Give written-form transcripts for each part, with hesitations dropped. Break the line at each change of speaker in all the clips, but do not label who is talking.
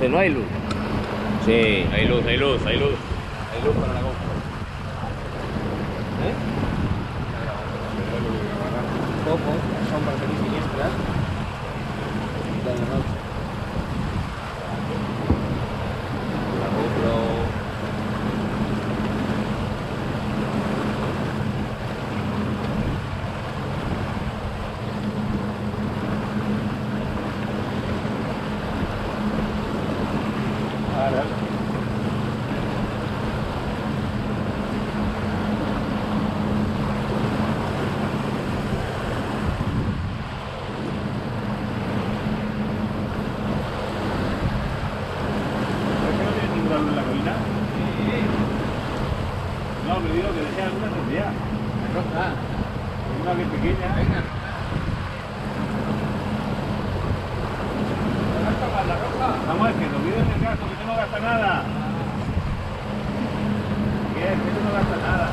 que no hay luz. Sí, hay luz, hay luz, hay luz. Hay luz para la GoPro. ¿Eh? Poco, sombras muy siniestras. De la noche. La GoPro.
En la colina? Sí. No, me digo que dejé alguna tendría.
La roja.
Una que es pequeña.
Venga.
La roja. Vamos, es que no olvides el gasto, que tú no gastas nada. Bien, que tú no gastas nada.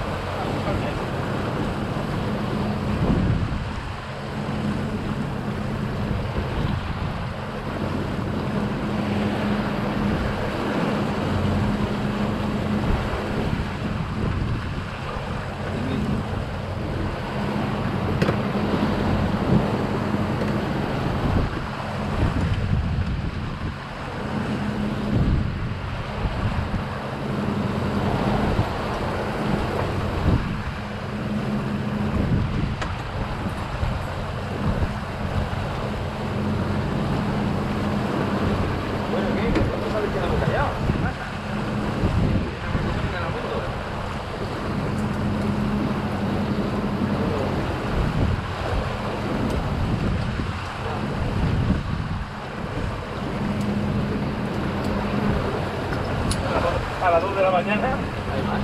A las 2 de la mañana.
Hay más.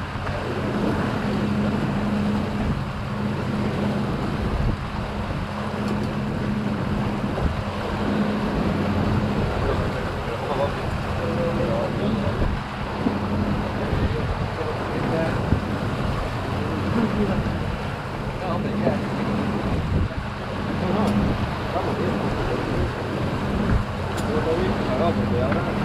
No, hombre, ya. No, vamos bien. Yo lo vi, claro, porque ahora